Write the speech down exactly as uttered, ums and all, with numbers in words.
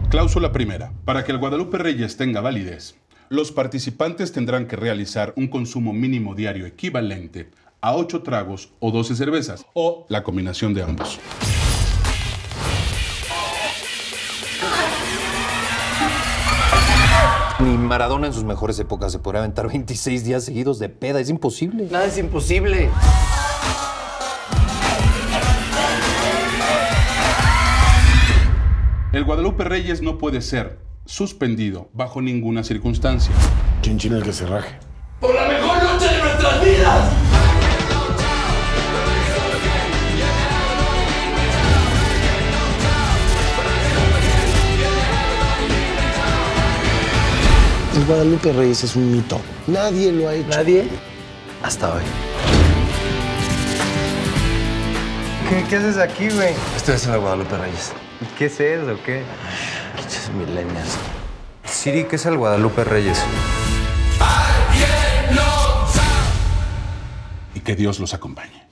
Cláusula primera. Para que el Guadalupe Reyes tenga validez, los participantes tendrán que realizar un consumo mínimo diario equivalente a ocho tragos o doce cervezas, o la combinación de ambos. Ni Maradona en sus mejores épocas se podría aventar veintiséis días seguidos de peda. Es imposible. Nada es imposible. El Guadalupe Reyes no puede ser suspendido bajo ninguna circunstancia. Chin chin el que se raje. ¡Por la mejor noche de nuestras vidas! El Guadalupe Reyes es un mito. Nadie lo ha hecho. ¿Nadie? Hasta hoy. ¿Qué, qué haces aquí, güey? Estoy haciendo el Guadalupe Reyes. ¿Qué es eso o qué? Pinches millennials. Siri, ¿qué es el Guadalupe Reyes? Y que Dios los acompañe.